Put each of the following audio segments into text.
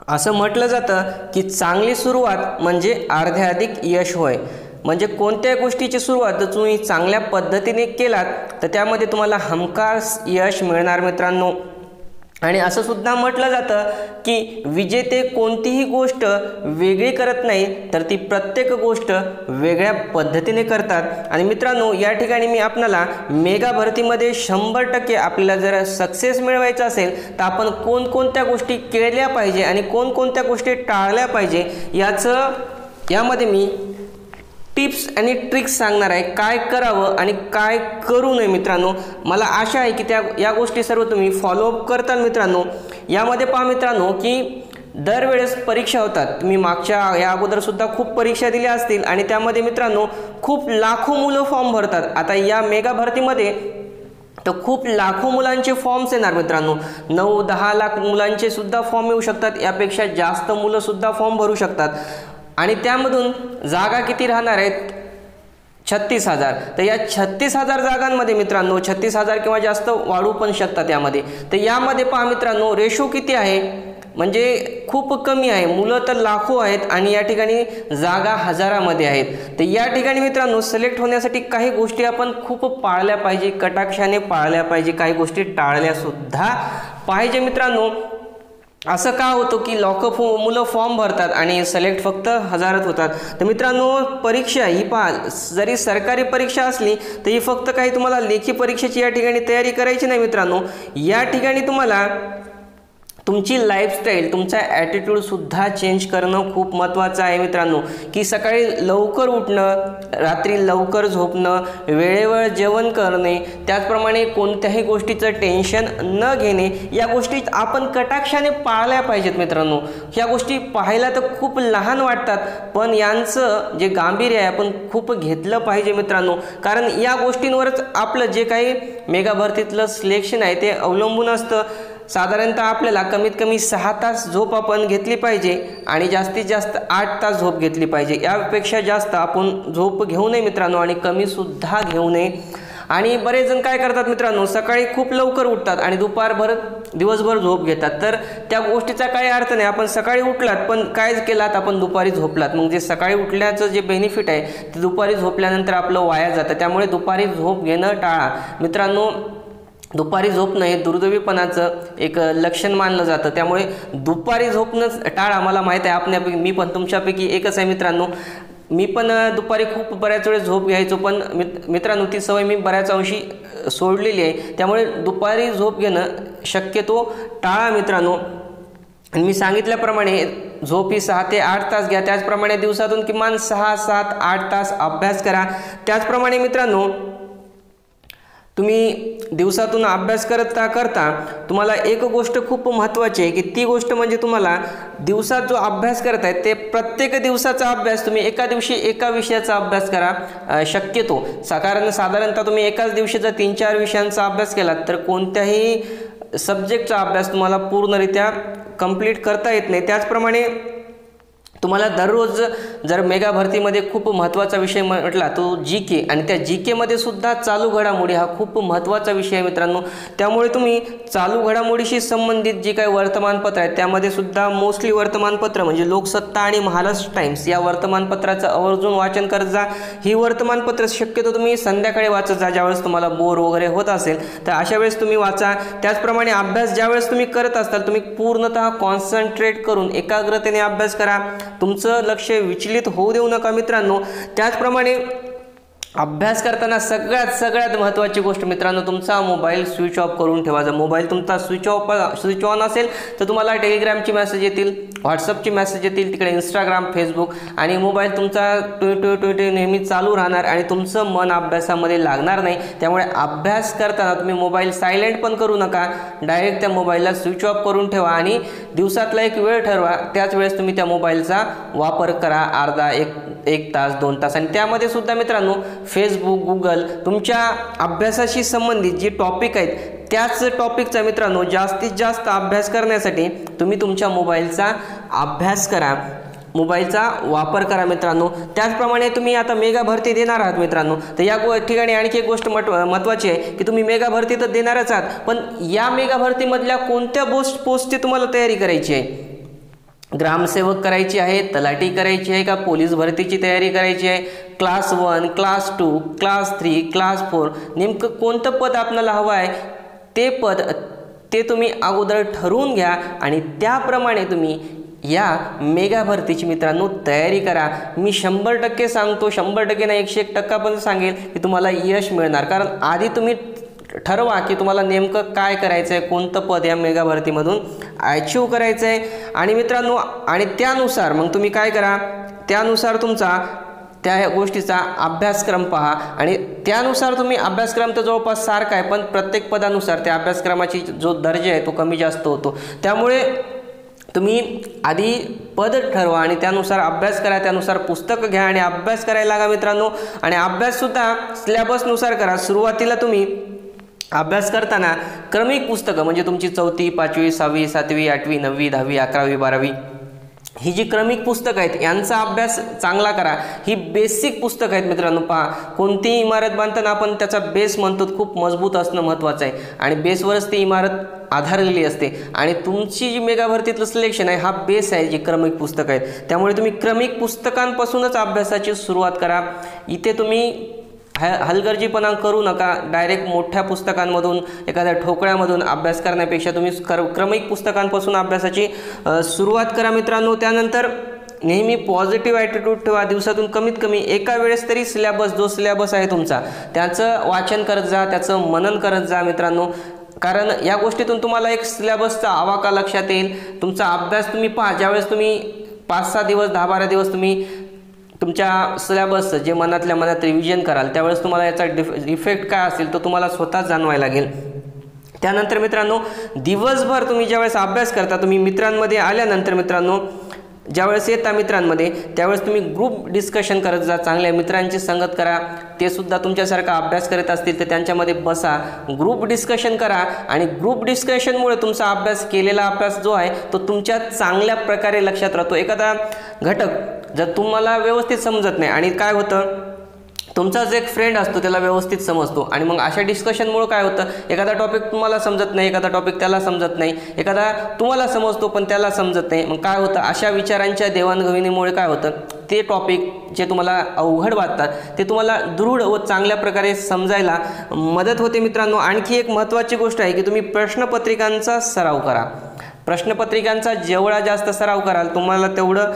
असं म्हटलं जातं की चांगली सुरुवात म्हणजे अर्ध्याधिक यश होय. म्हणजे कोणत्याही गोष्टीची सुरुवात जर तुम्ही चांगल्या पद्धतीने केलात तर त्यामध्ये तुम्हाला हमखास यश मिळणार मित्रांनो. आणि असं सुद्धा म्हटलं जातं की विजेते कोणतीही गोष्ट वेगळी करत नाही तर ती प्रत्येक गोष्ट वेगळ्या पद्धतीने करतात. आणि मित्रांनो, या ठिकाणी मी आपल्याला मेगा भरतीमध्ये 100% आपल्याला जर सक्सेस मिळवायचा असेल तर आपण कोणकोणत्या गोष्टी केल्या पाहिजे आणि कोणकोणत्या गोष्टी टाळल्या पाहिजे यामध्ये मी टिप्स आणि ट्रिक्स सांगणार आहे. काय करावं आणि काय करू नये मित्रांनो. मला आशा आहे की या गोष्टी सर्व तुम्ही फॉलोअप करताल मित्रांनो. यामध्ये पहा मित्रांनो की दरवेळेस परीक्षा होतात. तुम्ही मागच्या या अगोदर सुद्धा खूप परीक्षा दिल्या असतील आणि त्यामध्ये मित्रांनो खूप लाखो मुलं फॉर्म भरतात. आता या मेगा भरतीमध्ये तर खूप लाखो मुलांचे फॉर्म्स येणार मित्रांनो. 9-10 लाख मुलांचे सुद्धा फॉर्म येऊ शकतात. यापेक्षा जास्त मुलं सुद्धा फॉर्म भरू शकतात. आणि त्यामधून जागा किती राहणार आहेत? 36,000. तर या 36,000 जागांमध्ये मित्रांनो 36,000 किंवा जास्त वाढू पण शकतात यामध्ये. तर यामध्ये पहा मित्रांनो रेशो किती आहे, म्हणजे खूप कमी आहे. मुलं तर लाखो आहेत आणि या ठिकाणी जागा हजारामध्ये आहेत. तर या ठिकाणी मित्रांनो सिलेक्ट होण्यासाठी काही गोष्टी आपण खूप पाळल्या पाहिजे, कटाक्षाने पाळल्या पाहिजे, काही गोष्टी टाळल्या सुद्धा पाहिजे मित्रांनो. असं का होतं की मुलं फॉर्म भरतात आणि सिलेक्ट फक्त हजारात होतात. तर मित्रांनो परीक्षा ही पहा, जरी सरकारी परीक्षा असली तरी फक्त काही तुम्हाला लेखी परीक्षेची या ठिकाणी तयारी करायची नाही मित्रांनो. या ठिकाणी तुम्हाला तुमची लाईफस्टाईल, तुमचा ॲटिट्यूडसुद्धा चेंज करणं खूप महत्त्वाचं आहे मित्रांनो. की सकाळी लवकर उठणं, रात्री लवकर झोपणं, वेळेवर जेवण करणे, त्याचप्रमाणे कोणत्याही गोष्टीचं टेन्शन न घेणे, या गोष्टी आपण कटाक्षाने पाळल्या पाहिजेत मित्रांनो. ह्या गोष्टी पाहायला तर खूप लहान वाटतात पण यांचं जे गांभीर्य आहे आपण खूप घेतलं पाहिजे मित्रांनो. कारण या गोष्टींवरच आपलं जे काही मेगा भरतीतलं सिलेक्शन आहे ते अवलंबून असतं. साधारणतः आपल्याला कमीत कमी 6 तास झोप आपण घेतली पाहिजे आणि जास्तीत जास्त 8 तास झोप घेतली पाहिजे. यापेक्षा जास्त आपण झोप घेऊ नये मित्रांनो आणि कमीसुद्धा घेऊ नये. आणि बरेच जण काय करतात मित्रांनो, सकाळी खूप लवकर उठतात आणि दिवसभर झोप घेतात. तर त्या गोष्टीचा काही अर्थ नाही. आपण सकाळी उठलात पण काय केलात, आपण दुपारी झोपलात. मग जे सकाळी उठल्याचं जे बेनिफिट आहे ते दुपारी झोपल्यानंतर आपलं वाया जातं. त्यामुळे दुपारी झोप घेणं टाळा मित्रांनो. दुपारी झोपणं हे दुर्दैवीपणाचं एक लक्षण मानलं जातं. त्यामुळे दुपारी झोपणंच टाळा. मला माहीत आहे आपल्यापैकी मी पण तुमच्यापैकी एकच आहे मित्रांनो. मी पण दुपारी खूप बऱ्याच वेळेस झोप घ्यायचो पण मित्रांनो ती सवय मी बऱ्याच अंशी सोडलेली आहे. त्यामुळे दुपारी झोप घेणं शक्यतो टाळा मित्रांनो. आणि मी सांगितल्याप्रमाणे झोप ही 6 ते 8 तास घ्या. त्याचप्रमाणे दिवसातून किमान 6, 7, 8 तास अभ्यास करा. त्याचप्रमाणे मित्रांनो तुम्ही दिवसातून अभ्यास करता तुम्हाला एक गोष्ट खूप महत्त्वाची आहे की ती गोष्ट म्हणजे तुम्हाला दिवसात जो अभ्यास करताय ते प्रत्येक दिवसाचा अभ्यास तुम्ही एका दिवशी एका विषयाचा अभ्यास करा शक्यतो. कारण साधारणतः तुम्ही एकाच दिवशी जर 3-4 विषयांचा अभ्यास केलात तर कोणत्याही सब्जेक्टचा अभ्यास तुम्हाला पूर्णरित्या कंप्लीट करता येत नाही. त्याचप्रमाणे तुम्हाला दररोज जर मेगा भरतीमध्ये खूप महत्त्वाचा विषय म्हटला तो GK आणि त्या GKमध्ये सुद्धा चालू घडामोडी हा खूप महत्त्वाचा विषय आहे मित्रांनो. त्यामुळे तुम्ही चालू घडामोडीशी संबंधित जी काही वर्तमानपत्र आहेत त्यामध्ये सुद्धा मोस्टली वर्तमानपत्र म्हणजे लोकसत्ता आणि महाराष्ट्र टाइम्स या वर्तमानपत्राचं आवर्जून वाचन करत जा. ही वर्तमानपत्र शक्यतो तुम्ही संध्याकाळी वाचत जा ज्यावेळेस तुम्हाला बोर वगैरे होत असेल तर अशा वेळेस तुम्ही वाचा. त्याचप्रमाणे अभ्यास ज्यावेळेस तुम्ही करत असताल तुम्ही पूर्णतः कॉन्सन्ट्रेट करून एकाग्रतेने अभ्यास करा. तुमचं लक्ष विचलित होऊ देऊ नका मित्रांनो. त्याचप्रमाणे अभ्यास करताना सगळ्यात महत्त्वाची गोष्ट मित्रांनो तुमचा मोबाईल स्विच ऑफ करून ठेवा. जर मोबाईल तुमचा स्विच ऑन असेल तर तुम्हाला टेलिग्रामची मेसेज येतील, व्हॉट्सअपची मेसेज येतील, तिकडे इंस्टाग्राम, फेसबुक आणि मोबाईल तुमचा ट्विट नेहमी चालू राहणार आणि तुमचं मन अभ्यासामध्ये लागणार नाही. त्यामुळे अभ्यास करताना तुम्ही मोबाईल सायलेंट पण करू नका, डायरेक्ट त्या मोबाईलला स्विच ऑफ करून ठेवा आणि दिवसातला एक वेळ ठरवा. त्याच वेळेस तुम्ही त्या मोबाईलचा वापर करा, अर्धा एक तास 2 तास. आणि त्यामध्ये सुद्धा मित्रांनो फेसबुक, गुगल तुमच्या अभ्यासाशी संबंधित जे टॉपिक आहेत त्याच टॉपिकचा मित्रांनो जास्तीत जास्त अभ्यास करण्यासाठी तुम्ही तुमच्या मोबाईलचा अभ्यास करा, मोबाईलचा वापर करा मित्रांनो. त्याचप्रमाणे तुम्ही आता मेगा भरती देणार आहात मित्रांनो तर या ठिकाणी आणखी एक गोष्ट महत्त्वाची आहे की तुम्ही मेगा भरती तर देणारच आहात पण या मेगा भरतीमधल्या कोणत्या पोस्टची तुम्हाला तयारी करायची आहे. ग्रामसेवक करायची आहे, तलाठी करायची आहे, का पोलीस भरतीची तयारी करायची आहे, क्लास 1, क्लास 2, क्लास 3, क्लास 4, नेमकं कोणतं पद आपल्याला हवं आहे ते पद ते तुम्ही अगोदर ठरवून घ्या आणि त्याप्रमाणे तुम्ही या मेगा भरतीची मित्रांनो तयारी करा. मी 100% सांगतो, 100% नाही 101% पण सांगेल की तुम्हाला यश मिळणार. कारण आधी तुम्ही ठरवा की तुम्हाला नेमकं काय करायचं आहे, कोणतं पद या मेगा भरतीमधून अचीव करायचं आहे. आणि मित्रांनो आणि त्यानुसार मग तुम्ही काय करा, त्यानुसार तुमचा त्या गोष्टीचा अभ्यासक्रम पहा आणि त्यानुसार तुम्ही अभ्यासक्रम तर जवळपास सारखा आहे, पण प्रत्येक पदानुसार त्या अभ्यासक्रमाची जो दर्जा आहे तो कमी जास्त होतो. त्यामुळे तुम्ही आधी पद ठरवा आणि त्यानुसार अभ्यास करा, त्यानुसार पुस्तकं घ्या आणि अभ्यास करायला लागा मित्रांनो. आणि अभ्याससुद्धा सिलेबसनुसार करा. सुरुवातीला तुम्ही अभ्यास करताना क्रमिक पुस्तकं म्हणजे तुमची 4थी, 5वी, 6वी, 7वी, 8वी, 9वी, 10वी, 11वी, 12वी ही जी क्रमिक पुस्तकं आहेत यांचा अभ्यास चांगला करा. ही बेसिक पुस्तकं आहेत मित्रांनो. पहा, कोणतीही इमारत बांधताना आपण त्याचा बेस म्हणतो, खूप मजबूत असणं महत्त्वाचं आहे आणि बेसवरच ती इमारत आधारलेली असते. आणि तुमची जी मेगा भरतीतलं सिलेक्शन आहे हा बेस आहे, जी क्रमिक पुस्तकं आहेत. त्यामुळे तुम्ही क्रमिक पुस्तकांपासूनच अभ्यासाची सुरुवात करा. इथे तुम्ही हलगर्जीपणा करू नका. डायरेक्ट मोठ्या पुस्तकांमधून एखाद्या ठोकळ्यामधून अभ्यास करण्यापेक्षा तुम्ही क्रमिक पुस्तकांपासून अभ्यासाची सुरुवात करा मित्रांनो. त्यानंतर नेहमी पॉझिटिव्ह ॲटिट्यूड ठेवा. दिवसातून कमीत कमी एका वेळेस तरी जो सिलेबस आहे तुमचा त्याचं वाचन करत जा, त्याचं मनन करत जा मित्रांनो. कारण या गोष्टीतून तुम्हाला एक सिलेबसचा आवाका लक्षात येईल. तुमचा अभ्यास तुम्ही पहा, ज्यावेळेस तुम्ही 5-6 दिवस 10-12 दिवस तुम्ही तुमच्या सिलेबसचं जे मनातल्या मनात रिव्हिजन कराल त्यावेळेस तुम्हाला याचा इफेक्ट काय असेल तो तुम्हाला स्वतःच जाणवायला लागेल. त्यानंतर मित्रांनो दिवसभर तुम्ही ज्यावेळेस अभ्यास करता, तुम्ही मित्रांमध्ये आल्यानंतर मित्रांनो ज्यावेळेस येता मित्रांमध्ये त्यावेळेस तुम्ही ग्रुप डिस्कशन करत जा. चांगल्या मित्रांची संगत करा, ते सुद्धा तुमच्यासारखा अभ्यास करत असतील तर त्यांच्यामध्ये बसा, ग्रुप डिस्कशन करा. आणि ग्रुप डिस्कशनमुळे तुमचा केलेला अभ्यास जो आहे तो तुमच्या चांगल्या प्रकारे लक्षात राहतो. एखादा घटक जर तुम्हाला व्यवस्थित समजत नाही आणि काय होतं, तुमचाच एक फ्रेंड असतो त्याला व्यवस्थित समजतो आणि मग अशा डिस्कशनमुळे काय होतं, एखादा टॉपिक तुम्हाला समजत नाही, एखादा टॉपिक त्याला समजत नाही, एखादा तुम्हाला समजतो पण त्याला समजत नाही. मग काय होतं, अशा विचारांच्या देवाणघेवाणीमुळे काय होतं, ते टॉपिक जे तुम्हाला अवघड वाटतात ते तुम्हाला दृढ व चांगल्या प्रकारे समजायला मदत होते मित्रांनो. आणखी एक महत्त्वाची गोष्ट आहे की तुम्ही प्रश्नपत्रिकांचा सराव करा. प्रश्नपत्रिकांचा जेवढा जास्त सराव कराल तुम्हाला तेवढं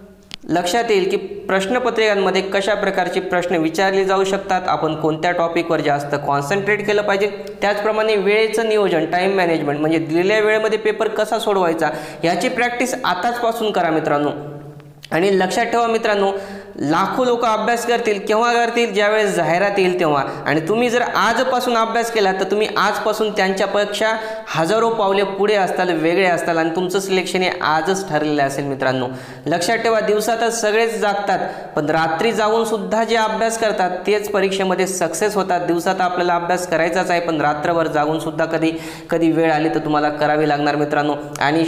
लक्षात येईल की प्रश्नपत्रिकांमध्ये कशा प्रकारचे प्रश्न विचारले जाऊ शकतात, आपण कोणत्या टॉपिकवर जास्त कॉन्सन्ट्रेट केलं पाहिजे. त्याचप्रमाणे वेळेचं नियोजन, टाईम मॅनेजमेंट म्हणजे दिलेल्या वेळेमध्ये पेपर कसा सोडवायचा याची प्रॅक्टिस आताचपासून करा मित्रांनो. आणि लक्षात ठेवा मित्रांनो, लाखो लोक अभ्यास करतील केव्हा करतील, ज्यावेळेस जाहिरात येईल तेव्हा. आणि तुम्ही जर आजपासून अभ्यास केला तर तुम्ही आजपासून त्यांच्यापेक्षा हजारो पावले पुढे असताल, वेगळे असताल आणि तुमचं सिलेक्शन हे आजच ठरलेलं असेल मित्रांनो. लक्षात ठेवा, दिवसातच सगळेच जागतात पण रात्री जाऊन सुद्धा जे अभ्यास करतात तेच परीक्षेमध्ये सक्सेस होतात. दिवसात आपल्याला अभ्यास करायचाच आहे पण रात्रभर जागून सुद्धा कधी वेळ आली तर तुम्हाला करावी लागणार मित्रांनो. आणि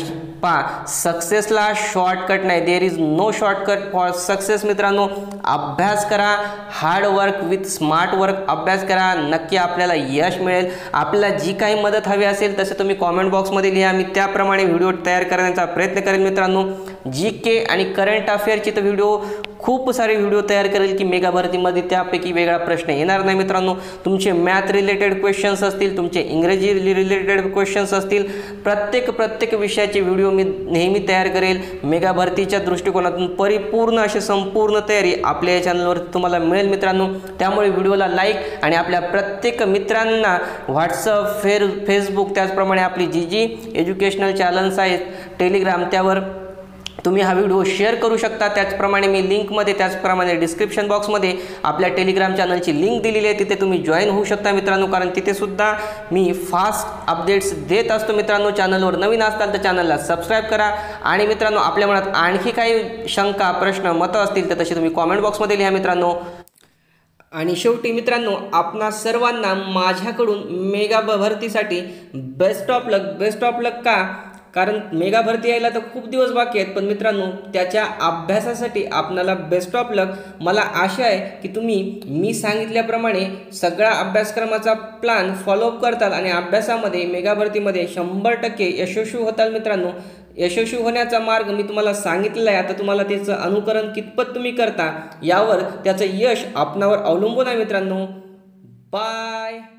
सक्सेसला शॉर्टकट नाही, there is no shortcut for success मित्रांनो. अभ्यास करा, hard work with smart work अभ्यास करा, नक्की आपल्याला यश मिळेल. आपल्याला जी काही मदत हवी असेल तसे तुम्ही कॉमेंट बॉक्समध्ये लिहा, मी त्याप्रमाणे व्हिडिओ तयार करण्याचा प्रयत्न करेन मित्रांनो. GK आणि करंट अफेअरची तर व्हिडिओ खूप सारे व्हिडिओ तयार करेल की मेगा भरतीमध्ये त्यापैकी वेगळा प्रश्न येणार नाही मित्रांनो. तुमचे मॅथ रिलेटेड क्वेश्चन्स असतील, तुमचे इंग्रजी रिलेटेड क्वेश्चन्स असतील, प्रत्येक विषयाचे व्हिडिओ मी नेहमी तयार करेल. मेगा भरतीच्या दृष्टिकोनातून परिपूर्ण अशी संपूर्ण तयारी आपल्या या चॅनलवर तुम्हाला मिळेल मित्रांनो. त्यामुळे व्हिडिओला लाईक आणि आपल्या प्रत्येक मित्रांना व्हॉट्सअप, फेसबुक त्याचप्रमाणे आपली जी एज्युकेशनल चॅनल्स आहेत टेलिग्राम त्यावर तुम्ही हा व्हिडिओ शेअर करू शकता. त्याचप्रमाणे मी लिंकमध्ये त्याचप्रमाणे डिस्क्रिप्शन बॉक्समध्ये आपल्या टेलिग्राम चॅनलची लिंक दिलेली आहे, तिथे तुम्ही जॉईन होऊ शकता मित्रांनो. कारण तिथे सुद्धा मी फास्ट अपडेट्स देत असतो मित्रांनो. चॅनलवर नवीन असताल तर चॅनलला सबस्क्राईब करा. आणि मित्रांनो आपल्या मनात आणखी काही शंका, प्रश्न, मतं असतील तर तसे तुम्ही कॉमेंट बॉक्समध्ये लिहा मित्रांनो. आणि शेवटी मित्रांनो आपणा सर्वांना माझ्याकडून मेगा भरतीसाठी बेस्ट ऑफ लक का, कारण मेगा भरती यायला तर खूप दिवस बाकी आहेत पण मित्रांनो त्याच्या अभ्यासासाठी आपणाला बेस्ट ऑफ लक. मला आशा आहे की तुम्ही मी सांगितल्याप्रमाणे सगळा अभ्यासक्रमाचा प्लॅन फॉलोअप करताल आणि अभ्यासामध्ये मेगा भरतीमध्ये 100% यशस्वी होताल मित्रांनो. यशस्वी होण्याचा मार्ग मी तुम्हाला सांगितलेला आहे. आता तुम्हाला त्याचं अनुकरण कितपत तुम्ही करता यावर त्याचं यश आपणावर अवलंबून आहे मित्रांनो. बाय.